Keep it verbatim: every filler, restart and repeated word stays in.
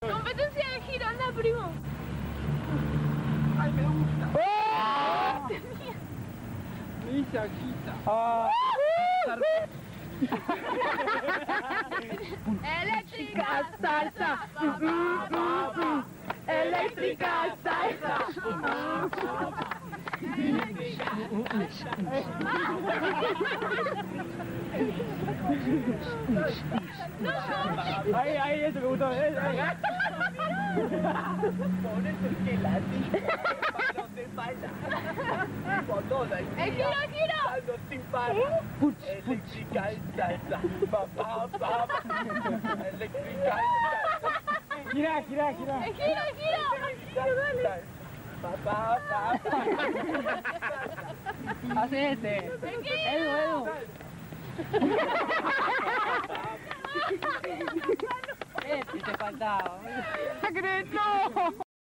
Competencia de giro, anda, primo. Ay, me gusta. ¡Oh! Mi saquita. Ah. Electrica, salsa. Electrica, salsa. Ahí, ahí, eso me gustó. Ahí, ahí. Por eso es que la digo. Para de bailar. Por toda el ¡El giro, el giro! Bailando sin parar. Electrica y salsa. Pa, pa, pa, pa. Electrica y salsa. Gira, gira, gira. ¡El giro, el giro! Pa, pa, pa, pa. Hace este. ¡El giro! Edu, Edu. Este te faltaba. ¡Secreto!